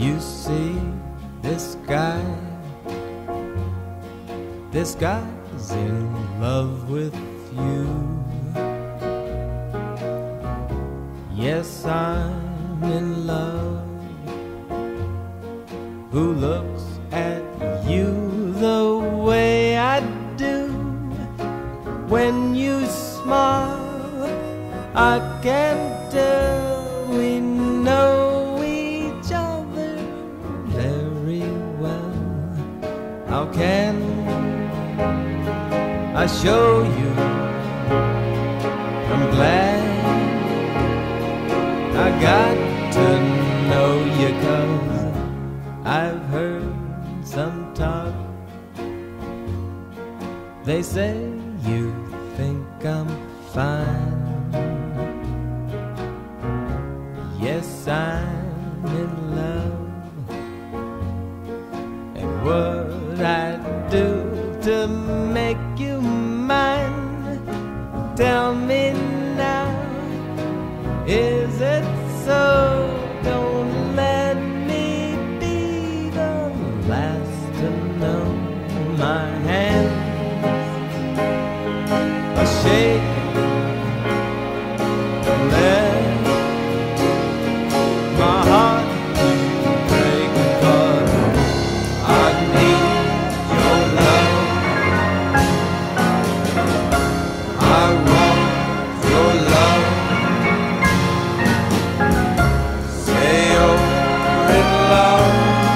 You see, this guy's in love with you. Yes, I'm in love. Who looks at you the way I do? When you smile, I can tell we know each other very well. How can I show you? I'm glad I got to know you, 'cause I've heard some talk. They say you think I'm fine. Yes, I'm in love. And what I'd do to make you mine, tell me now, is it so? Don't let me be the last to know. My hands are shaking, let my heart break, 'cause I need your love. I want your love. Say you're in love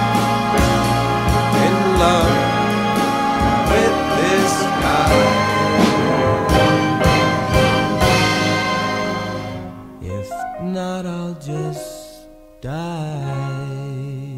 with this guy. If not, I'll just die.